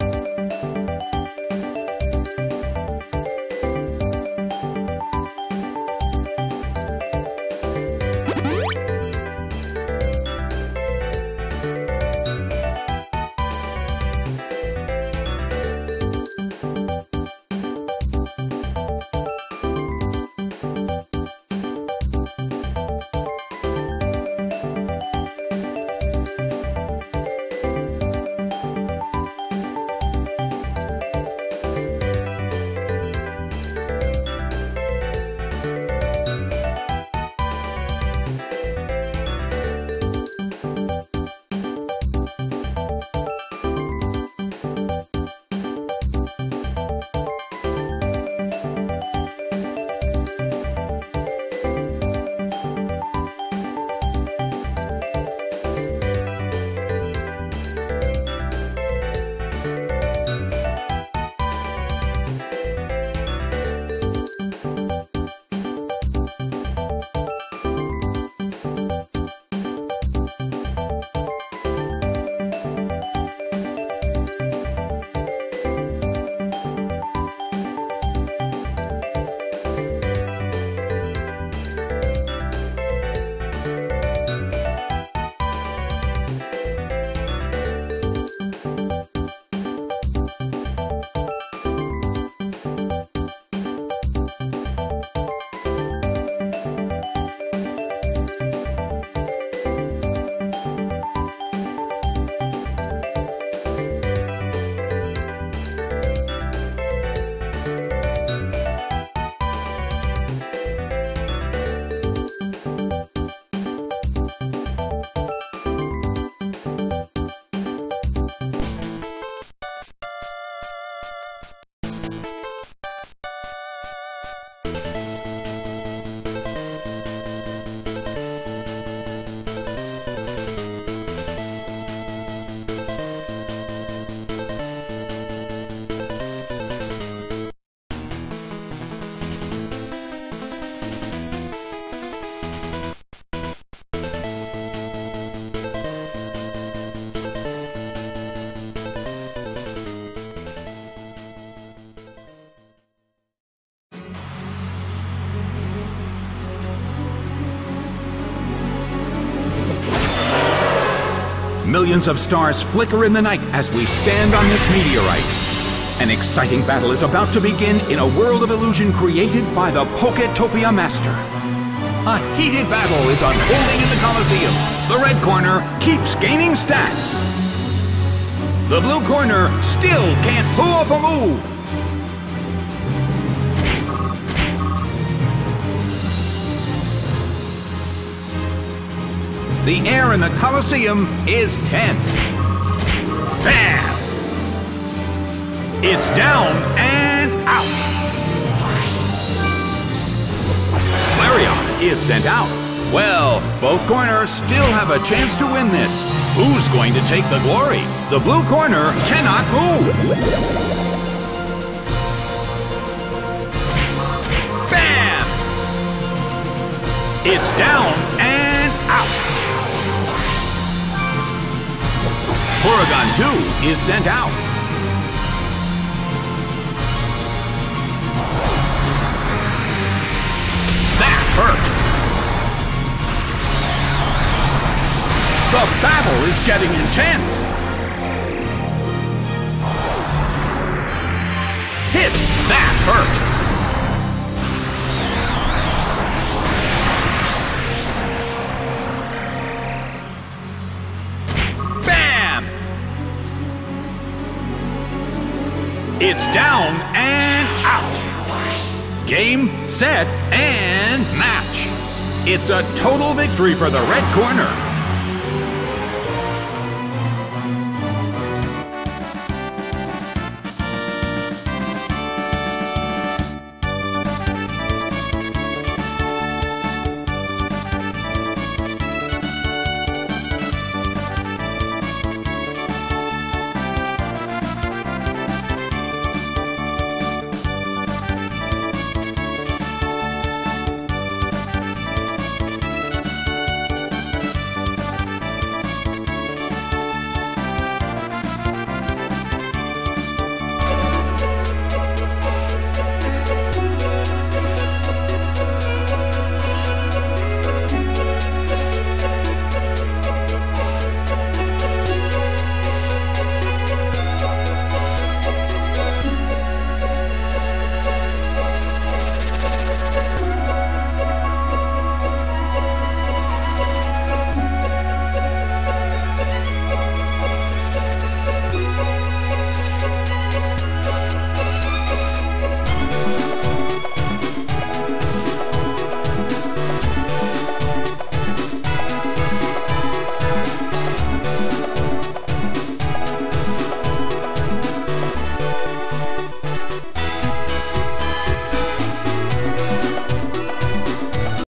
Millions of stars flicker in the night as we stand on this meteorite. An exciting battle is about to begin in a world of illusion created by the Poketopia Master. A heated battle is unfolding in the Colosseum. The red corner keeps gaining stats. The blue corner still can't pull off a move. The air in the Colosseum is tense. Bam! It's down and out. Flareon is sent out. Well, both corners still have a chance to win this. Who's going to take the glory? The blue corner cannot move. Bam! It's down and out. Porygon 2 is sent out. That hurt. The battle is getting intense. Hit! That hurt. It's down and out. Game, set, and match. It's a total victory for the red corner.